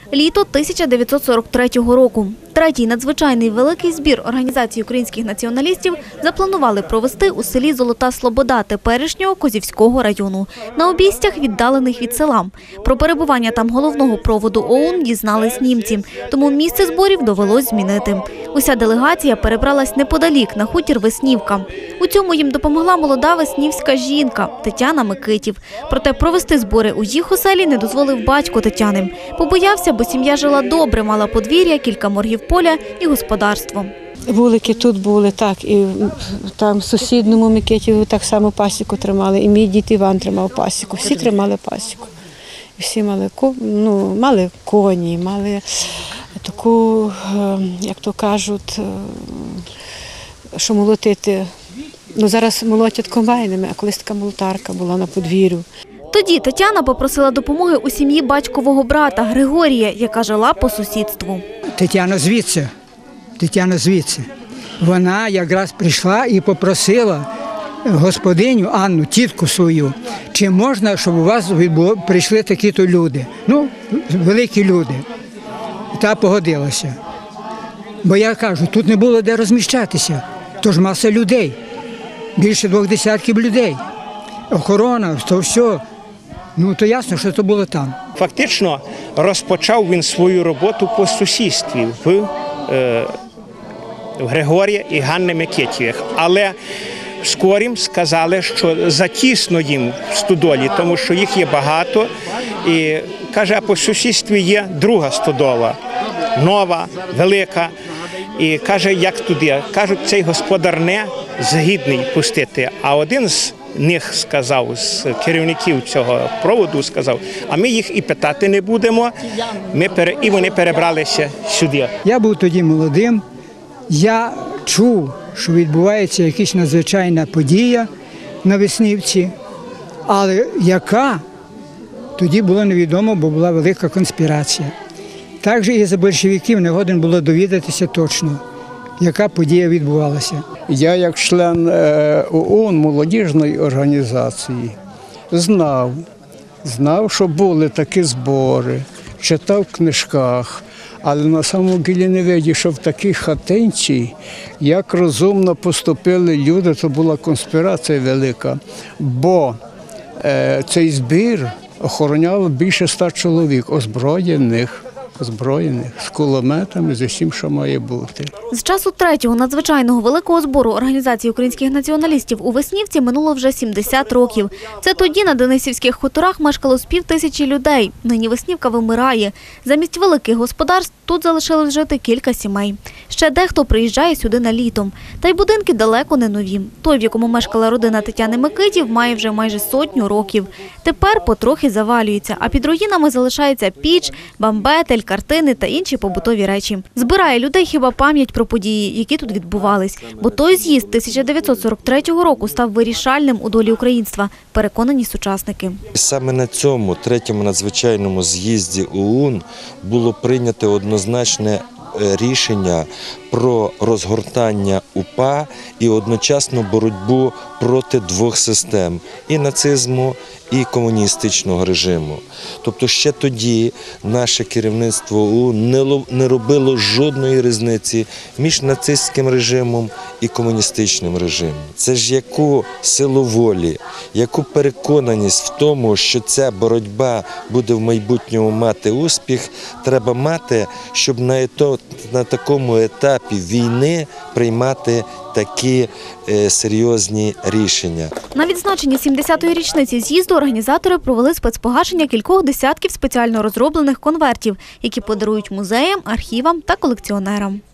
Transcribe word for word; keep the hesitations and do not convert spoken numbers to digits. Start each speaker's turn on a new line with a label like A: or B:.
A: Літо тисяча дев'ятсот сорок третього року. Третій надзвичайний великий збір Організації українських націоналістів запланували провести у селі Золота Слобода теперішнього Козівського району, на обійстях, віддалених від села. Про перебування там головного проводу ОУН дізнались німці, тому місце зборів довелось змінити. Уся делегація перебралась неподалік, на хутір Веснівка. У цьому їм допомогла молода веснівська жінка Тетяна Микитів. Проте провести збори у їх оселі не дозволив батько Тетяни. Побоявся, бо сім'я жила добре, мала подвір'я, кілька моргів поля і господарство.
B: Вулики тут були, так, і там в сусідньому Микитіві так само пасіку тримали, і мій дід Іван тримав пасіку, всі тримали пасіку. Всі мали, ну, мали коні, мали таку, як то кажуть, що молотити. Ну, зараз молотять комбайнами, а колись така молотарка була на подвір'ю.
A: Тоді Тетяна попросила допомоги у сім'ї батькового брата Григорія, яка жила по сусідству.
C: Тетяна звідси, Тетяна звідси. Вона якраз прийшла і попросила господиню Анну, тітку свою, чи можна, щоб у вас прийшли такі-то люди. Ну, великі люди. Та погодилася. Бо я кажу, тут не було де розміщатися, тож маса людей, більше двох десятків людей. Охорона, то все. Ну, то ясно, що це було там.
D: Фактично розпочав він свою роботу по сусідстві в, е, в Григорія і Ганни Микитівих. Але вскорім сказали, що затісно їм в стодолі, тому що їх є багато. І, каже, а по сусідстві є друга стодола, нова, велика. І каже, як туди? Кажуть, цей господар не згідний пустити, а один з них сказав, з керівників цього проводу сказав, а ми їх і питати не будемо, ми пере... і вони перебралися сюди.
C: Я був тоді молодим, я чув, що відбувається якась надзвичайна подія на Веснівці, але яка, тоді було невідомо, бо була велика конспірація. Також і за большевиків не годен було довідатися точно, яка подія відбувалася.
E: Я, як член ОУН, молодіжної організації, знав, знав, що були такі збори, читав в книжках, але на самому ділі не видів, що в такій хатинці, як розумно поступили люди, то була конспірація велика, бо е, цей збір охороняло більше ста чоловік, озброєних. Озброєних, з кулеметами, з усім, що має бути.
A: З часу третього надзвичайного великого збору Організації українських націоналістів у Веснівці минуло вже сімдесят років. Це тоді на денисівських хуторах мешкало з пів тисячі людей. Нині Веснівка вимирає. Замість великих господарств тут залишилось жити кілька сімей. Ще дехто приїжджає сюди на літо. Та й будинки далеко не нові. Той, в якому мешкала родина Тетяни Микитів, має вже майже сотню років. Тепер потрохи завалюється, а під руїнами залишається піч, бамбетель, картини та інші побутові речі. Збирає людей хіба пам'ять про події, які тут відбувались. Бо той з'їзд тисяча дев'ятсот сорок третього року став вирішальним у долі українства, переконані сучасники.
F: Саме на цьому третьому надзвичайному з'їзді ОУН було прийнято однозначне рішення про розгортання УПА і одночасно боротьбу проти двох систем – і нацизму, і комуністичного режиму. Тобто ще тоді наше керівництво ОУН не робило жодної різниці між нацистським режимом і комуністичним режимом. Це ж яку силу волі, яку переконаність в тому, що ця боротьба буде в майбутньому мати успіх, треба мати, щоб на, ето, на такому етапі війни приймати такі е, серйозні рішення.
A: На відзначенні сімдесятої річниці з'їзду організатори провели спецпогашення кількох десятків спеціально розроблених конвертів, які подарують музеям, архівам та колекціонерам.